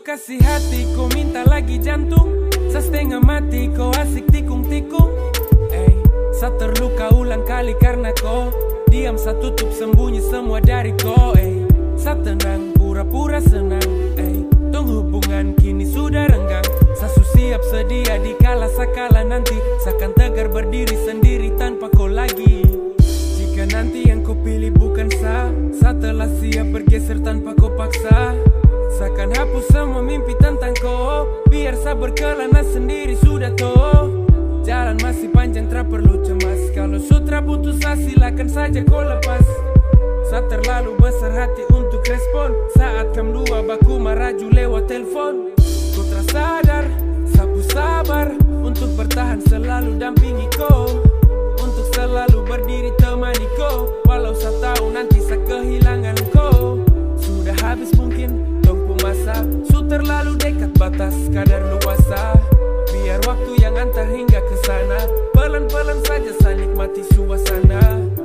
kasih hati, kau minta lagi jantung. Sa setengah mati, kau asik tikung-tikung. Sa terluka ulang kali karena kau diam, sa tutup sembunyi semua dari kau. Sa tenang, pura-pura senang. Tong hubungan kini sudah renggang. Sa siap sedia dikala sakala nanti. Sakan tegar berdiri sendiri tanpa kau lagi. Jika nanti yang kau pilih bukan sa telah siap bergeser tanpa kau paksa. Sakan hapus semua mimpi tentang kau. Biar sa berkelana sendiri sudah toh. Jalan masih panjang, tak perlu cemas. Kalau sutra putus asa silakan saja kau lepas. Sa terlalu besar hati untuk respon saat kam dua baku maraju lewat telepon. Kau tersadar, sapu sabar untuk bertahan selalu dampingi kau. Untuk selalu berdiri temani kau. Walau sa tahu nanti sa kehilangan kau. Sudah habis mungkin tongpu masa. Su terlalu dekat batas kadar luasa. Biar waktu yang antar hingga ke sana. Pelan-pelan saja saya nikmati suasana.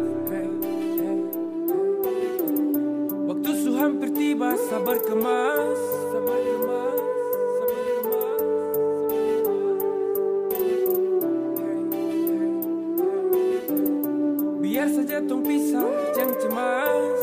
Waktu su hampir tiba, sabar kemas. Biar saja tong pisah, jangan cemas.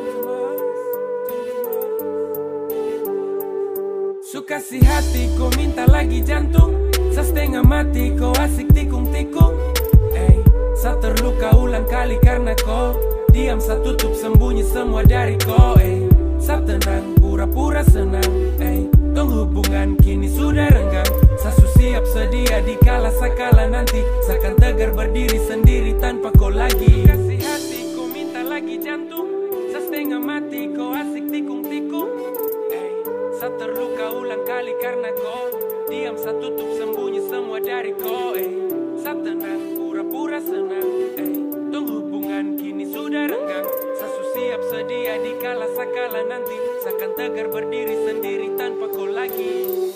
Su kasih hati, kau minta lagi jantung. Sa setengah mati, kau asik tikung-tikung. Sa terluka ulang kali karena kau diam, sa tutup sembunyi semua dari kau. Sa tenang, pura-pura senang. Tong hubungan kini sudah renggang. Sa siap sedia dikala sakala nanti. Sakan tegar berdiri sendiri tanpa kau lagi. Kasih hati, kau minta lagi jantung. Sa setengah mati, kau asik tikung-tikung. Sa terluka ulang kali karena kau diam, sa tutup sembunyi semua dari kau. Sa tenang, pura-pura senang. Tong hubungan kini sudah renggang. Sa siap sedia dikala sakala nanti. Sakan tegar berdiri sendiri tanpa kau lagi.